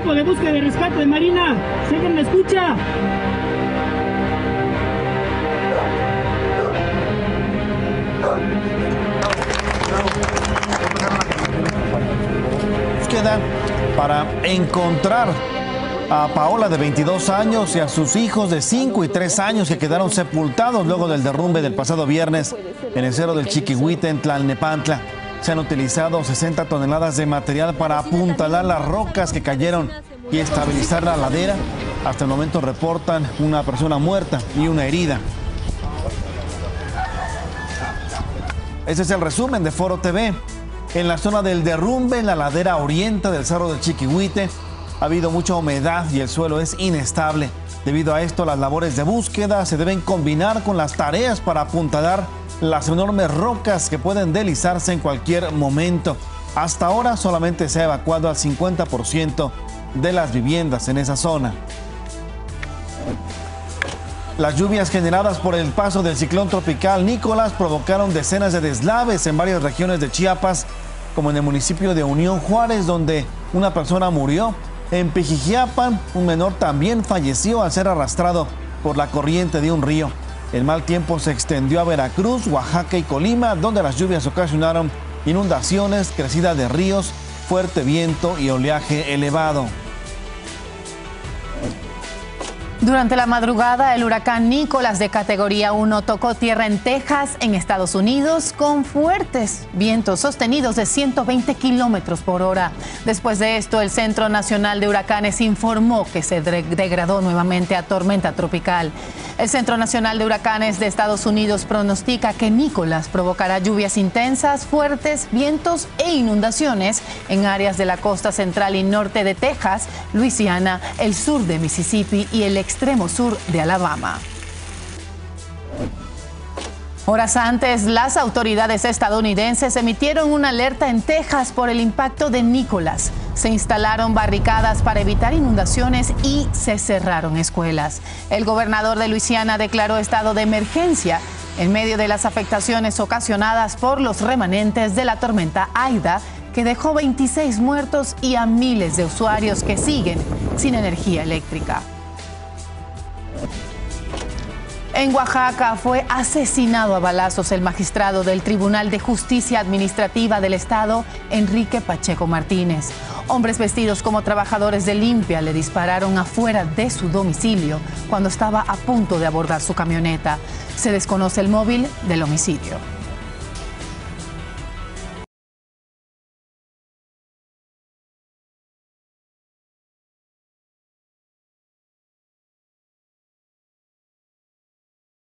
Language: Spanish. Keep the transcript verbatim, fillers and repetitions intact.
Equipo de búsqueda y rescate de Marina, ¿sí que me escucha? Búsqueda para encontrar a Paola, de veintidós años, y a sus hijos de cinco y tres años que quedaron sepultados luego del derrumbe del pasado viernes en el cerro del Chiquihuite, en Tlalnepantla. Se han utilizado sesenta toneladas de material para apuntalar las rocas que cayeron y estabilizar la ladera. Hasta el momento reportan una persona muerta y una herida. Ese es el resumen de Foro T V. En la zona del derrumbe, en la ladera oriente del cerro del Chiquihuite, ha habido mucha humedad y el suelo es inestable. Debido a esto, las labores de búsqueda se deben combinar con las tareas para apuntalar las enormes rocas que pueden deslizarse en cualquier momento. Hasta ahora solamente se ha evacuado al cincuenta por ciento de las viviendas en esa zona. Las lluvias generadas por el paso del ciclón tropical Nicolás provocaron decenas de deslaves en varias regiones de Chiapas, como en el municipio de Unión Juárez, donde una persona murió. En Pijijiapan, un menor también falleció al ser arrastrado por la corriente de un río. El mal tiempo se extendió a Veracruz, Oaxaca y Colima, donde las lluvias ocasionaron inundaciones, crecida de ríos, fuerte viento y oleaje elevado. Durante la madrugada, el huracán Nicolás de categoría uno tocó tierra en Texas, en Estados Unidos, con fuertes vientos sostenidos de ciento veinte kilómetros por hora. Después de esto, el Centro Nacional de Huracanes informó que se degradó nuevamente a tormenta tropical. El Centro Nacional de Huracanes de Estados Unidos pronostica que Nicolás provocará lluvias intensas, fuertes, vientos e inundaciones en áreas de la costa central y norte de Texas, Luisiana, el sur de Mississippi y el extremo sur de Alabama. Horas antes, las autoridades estadounidenses emitieron una alerta en Texas por el impacto de Nicolás. Se instalaron barricadas para evitar inundaciones y se cerraron escuelas. El gobernador de Luisiana declaró estado de emergencia en medio de las afectaciones ocasionadas por los remanentes de la tormenta Aida, que dejó veintiséis muertos y a miles de usuarios que siguen sin energía eléctrica. En Oaxaca fue asesinado a balazos el magistrado del Tribunal de Justicia Administrativa del Estado, Enrique Pacheco Martínez. Hombres vestidos como trabajadores de limpia le dispararon afuera de su domicilio cuando estaba a punto de abordar su camioneta. Se desconoce el móvil del homicidio.